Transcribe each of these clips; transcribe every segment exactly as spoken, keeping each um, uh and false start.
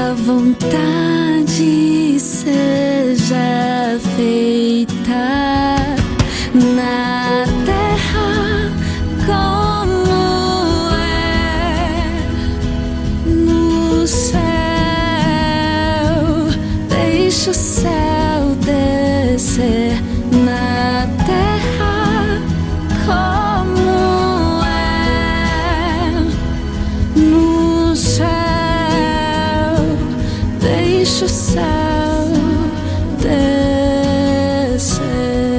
vontade seja feita na terra como é no céu. Deixa o céu descer na terra como é no céu. Deixa o céu descer.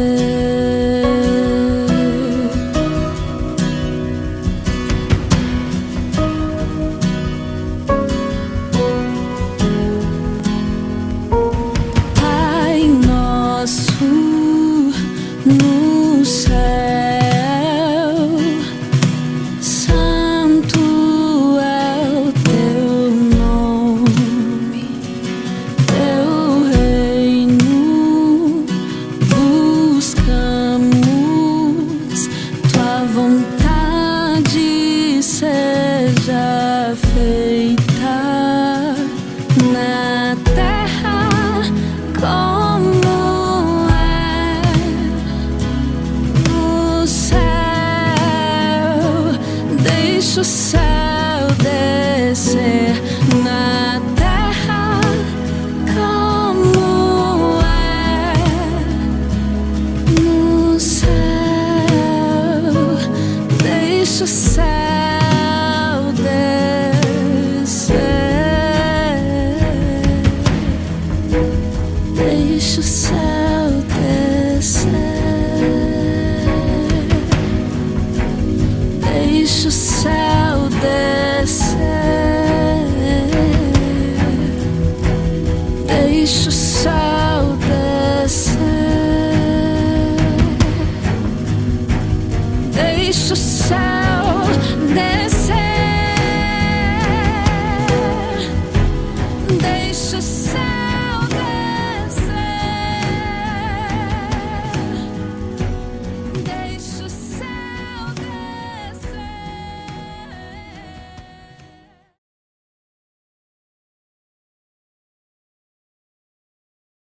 Pai Nosso no céu, santo é o teu nome, teu reino buscamos, tua vontade seja feita na terra como é no céu. Deixa o céu